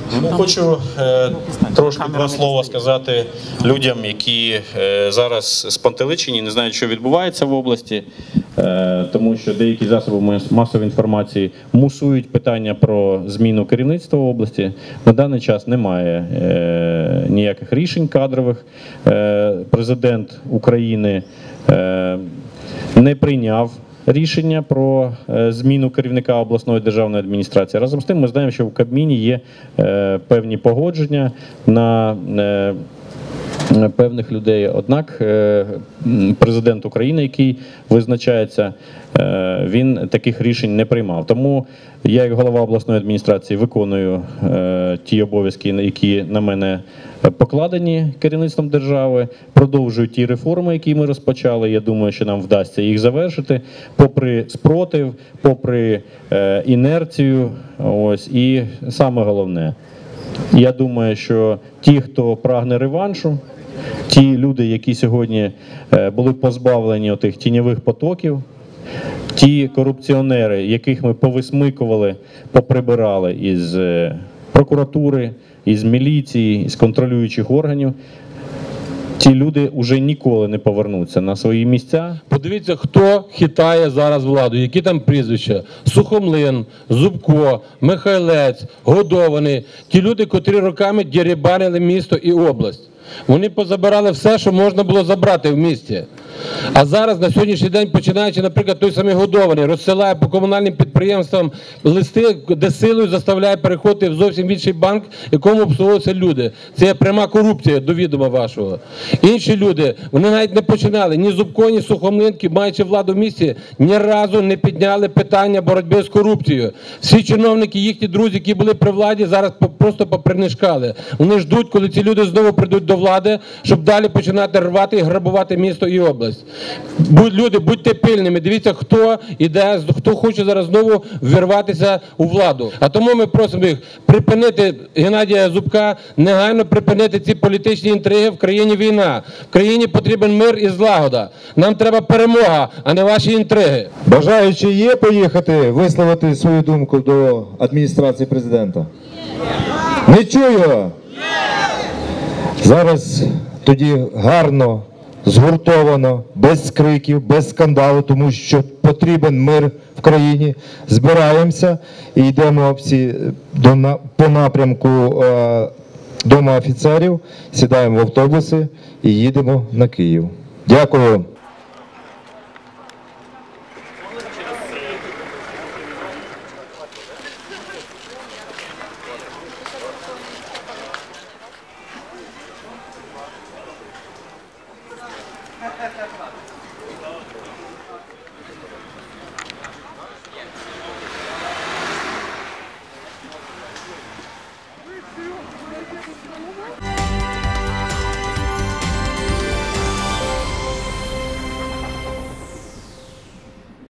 Хочу трошки два слова сказати людям, які зараз спантеличені, не знають, що відбувається в області, тому що деякі засоби масової інформації мусують питання про зміну керівництва області. На даний час немає ніяких рішень кадрових. Президент України не прийняв рішення про зміну керівника обласної державної адміністрації. Разом з тим ми знаємо, що в Кабміні є певні погодження на певних людей. Однак президент України, який визначається, він таких рішень не приймав. Тому я, як голова обласної адміністрації, виконую ті обов'язки, які на мене покладені керівництвом держави, продовжую ті реформи, які ми розпочали. Я думаю, що нам вдасться їх завершити, попри спротив, попри інерцію. Ось. І саме головне, я думаю, що ті, хто прагне реваншу, ті люди, які сьогодні були позбавлені отих тіньових потоків, ті корупціонери, яких ми повисмикували, поприбирали із прокуратури, із міліції, із контролюючих органів, ті люди вже ніколи не повернуться на свої місця. Подивіться, хто хитає зараз владу, які там прізвища. Сухомлин, Зубко, Михайлець, Годований. Ті люди, котрі роками дерибанили місто і область. Вони позабирали все, що можна було забрати в місті. А зараз, на сьогоднішній день, починаючи, наприклад, той самий Годований, розсилає по комунальним підприємствам листи, де силою заставляє переходити в зовсім інший банк, якому обслуговуються люди. Це є пряма корупція, до відома вашого. Інші люди, вони навіть не починали, ні Зубко, ні Сухомлинки, маючи владу в місті, ні разу не підняли питання боротьби з корупцією. Всі чиновники, їхні друзі, які були при владі, зараз просто попринишкали. Вони ждуть, коли ці люди знову прийдуть до влади, щоб далі починати рвати і грабувати місто і область. Люди, будьте пильними, дивіться, хто іде, хто хоче зараз знову ввірватися у владу. А тому ми просимо їх припинити, Геннадія Зубка, негайно припинити ці політичні інтриги. В країні війна, в країні потрібен мир і злагода. Нам треба перемога, а не ваші інтриги. Бажаючі є поїхати висловити свою думку до адміністрації президента? Не чую! Зараз тоді гарно, згуртовано, без криків, без скандалу, тому що потрібен мир в країні. Збираємося і йдемо всі по напрямку Дому офіцерів, сідаємо в автобуси і їдемо на Київ. Дякую. Ha ha ha ha.